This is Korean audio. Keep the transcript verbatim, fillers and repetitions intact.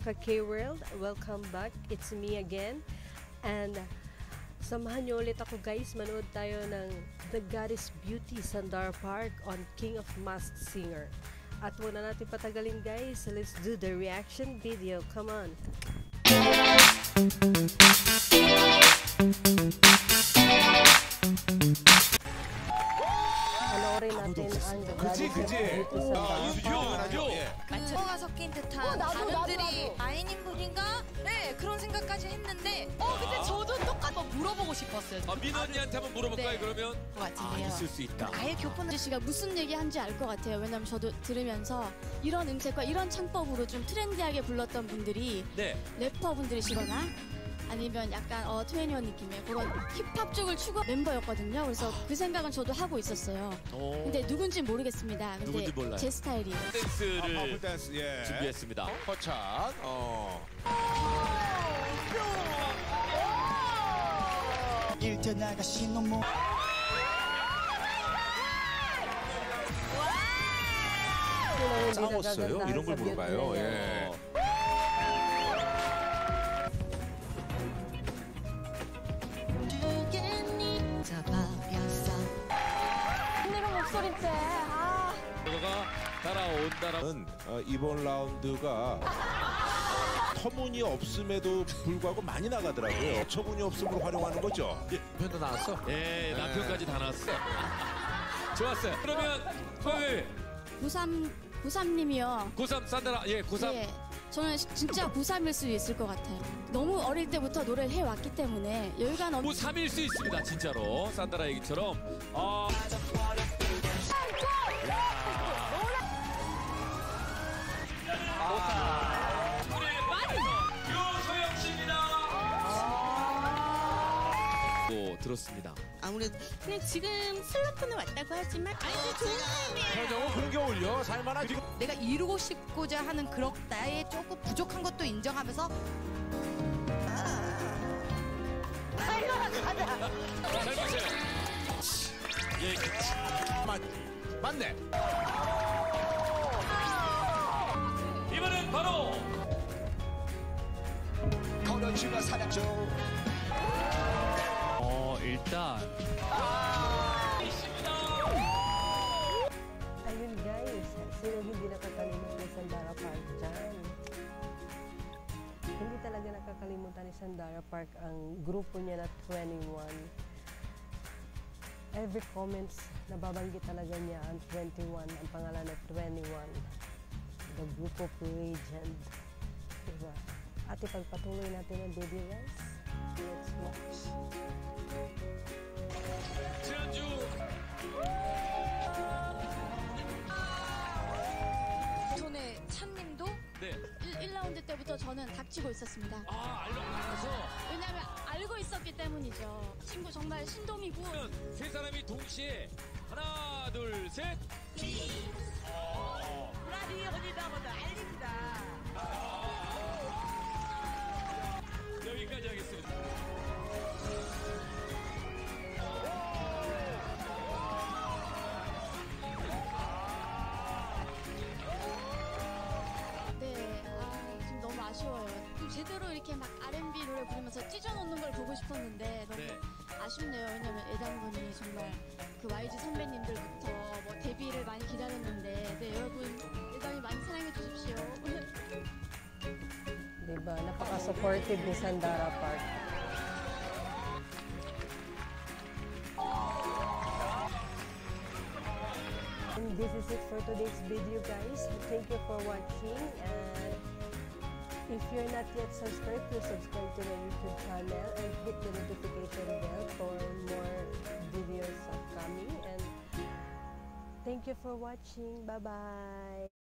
ka K-World, welcome back. It's me again. And samahan niyo ulit ako guys, manood tayo ng The Goddess Beauty Sandara Park on King of Masked Singer. At wala natin patagalin guys, let's do the reaction video. Come on! Panoorin natin ang The Goddess Beauty Sandara Park. 맞춰가 섞인 듯한 어, 나도, 단어들이 나도, 나도. 아이님분인가? 네, 그런 생각까지 했는데 어, 근데 저도 똑같이 한번 물어보고 싶었어요. 아, 민호 언니한테 한번 물어볼까요? 네. 그러면? 것 같은데요. 아, 있을 수 있다. 아예 교포는 아저씨가 무슨 얘기한지 알 것 같아요. 왜냐면 저도 들으면서 이런 음색과 이런 창법으로 좀 트렌디하게 불렀던 분들이 네. 래퍼분들이시거나 아니면 약간 어 트웬티원 느낌의 그런 힙합 쪽을 추구 멤버였거든요. 그래서 그 생각은 저도 하고 있었어요. 오. 근데 누군지 모르겠습니다. 근데 누군지 몰라요. 제 스타일이에요. 댄스를 아, 퍼플 댄스, 예. 준비했습니다. 허찬, 어. 일단 나가신 놈 싸웠어요? 이런 걸 물어봐요. 예. 힘내는 목소리째. 아. 그거가 따라온다라는 어, 이번 라운드가 터무니없음에도 불구하고 많이 나가더라고요. 터무니없음으로 활용하는 거죠. 예, 편도 나왔어? 예, 남편까지 다 나왔어. 좋았어요. 그러면 토요일 구삼 구삼님이요. 구삼 산다라, 예, 구삼. 예. 저는 시- 진짜 구삼일 수 있을 것 같아요. 너무 어릴 때부터 노래를 해왔기 때문에 여유가 너무 구삼일 수 있습니다, 진짜로. 산다라 얘기처럼. 아. 또 들었습니다. 아무래도 그냥 지금 슬럼프는 왔다고 하지만 아이고 좋은 타임이에요. 저거 그런 게 어울려. 살만하지. 내가 이루고 싶고자 하는 그런 나의 조금 부족한 것도 인정하면서 잘 보세요. 예, 맞, 맞네. 이번엔 바로 걸어주마 사랑줘 어, 일단 Ayun guys, sino hindi nakakalimutan ni Sandara Park dyan? Hindi talaga nakakalimutan ni Sandara Park ang grupo niya na twenty-one. Every comments, nababanggit talaga niya ang twenty-one, ang pangalan na twenty-one. The group of legend. Diba? At ipagpatuloy natin ang video guys. Let's watch. 지난주 전에 찬님도 네. 일 라운드 때부터 저는 닥치고 있었습니다. 아, 알려서 왜냐면 알고 있었기 때문이죠. 친구 정말 신동이고 세 사람이 동시에 하나, 둘, 셋. 브라디 어디다 뭐다 알립니다. 여기까지 하겠습니다. 네, 아, 지금 너무 아쉬워요. 좀 제대로 이렇게 막 알앤비 노래 부르면서 찢어놓는 걸 보고 싶었는데 너무 네. 아쉽네요. 왜냐면 애당분이 정말 그 와이지 선배님들부터 뭐 데뷔를 많이 기다렸는데 네, 여러분 애당이 많이 사랑해 주십시오. Diba? Napaka-supportive ni Sandara Park. And this is it for today's video guys. Thank you for watching, and if you're not yet subscribed, please subscribe to my YouTube channel and hit the notification bell for more videos upcoming. And thank you for watching. Bye bye.